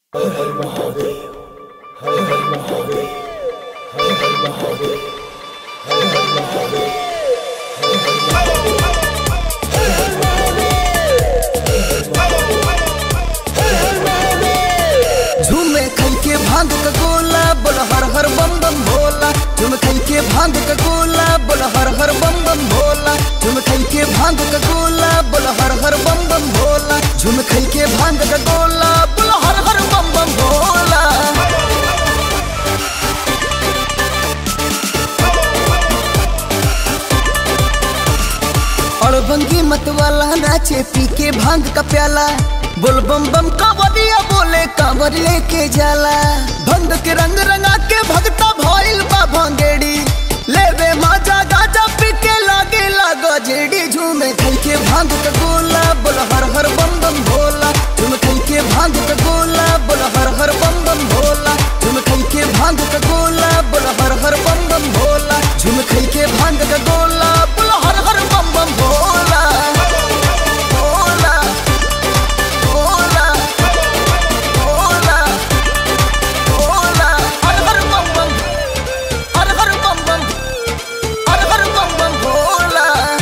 हर हर महादेव, हर हर महादेव, हर हर महादेव, हर हर महादेव, हर हर महादेव, हर हर महादेव। झूमे खई के भांग का गोला बोल हर हर बम बम भोला। झूम खई के भांग का गोला बोल हर हर बम बम भोला। झूम खई के भांग का गोला बोल हर हर बम बम भोला। झूम खई के भांग का गोला बोल हर हर बम बम भोला। और भंगी मत वाला नाचे पी के भांग का प्याला। बोल बम बम कांवरिया बोले कांवर लेके जाला। भंग के रंग रंगा के भगता भइल बा भांगेड़ी। लेवे माजा गाजा पी के लागे लागो जेड़ी। झूमे खई के भांग का गोला बोल हर हर बम बम भोला। झूम खई के भांग का गोला बोल हर हर बम बम भोला। झूम खई के भांग का गोला बोल हर हर बम बम भोला। झूम खई के भांग का गोला बोल हर हर बम बम भोला। भोला भोला भोला भोला हर हर बम बम, हर हर बम बम, हर हर बम बम भोला।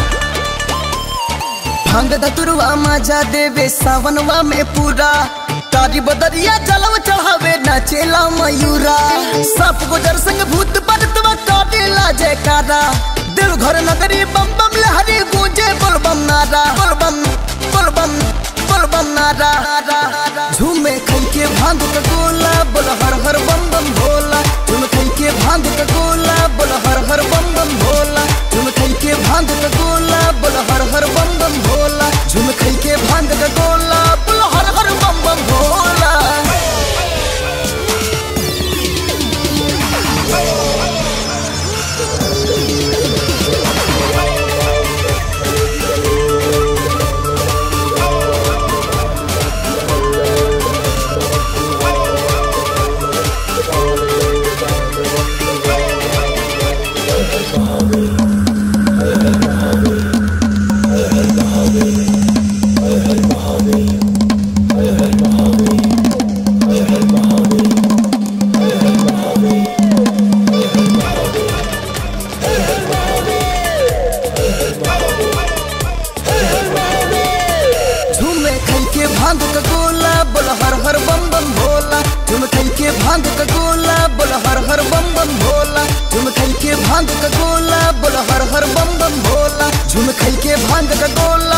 भांग धतुरवा माजा देवे सावनवा में पूरा। तारी बदरिया जलव चढ़ावे नाचेला मयूरा। सांप गुजर संग भूत परतवा काटेला जयकारा। देवघर नगरी बम बम लहरी गूंजे बोल बम नारा। बोल बम बोल बम बोल बम नारा। झूमे खई के भांग का गोला बोल हर हर बम बम भोला। झूम खई के भांग का गोला बोल हर हर बम बम भोला। झूम खई के भांग का गोला बोल हर हर बम बम भोला। झूम खई के भांग का गोला बोल हर हर बम बम भोला। भांग का गोला बोल हर हर बम बम भोला। झूम खई के भांग का गोला बोल हर हर बम बम भोला। झूम खई के भांग का गोला बोल हर हर बम बम भोला। झूम खई के भांग का गोला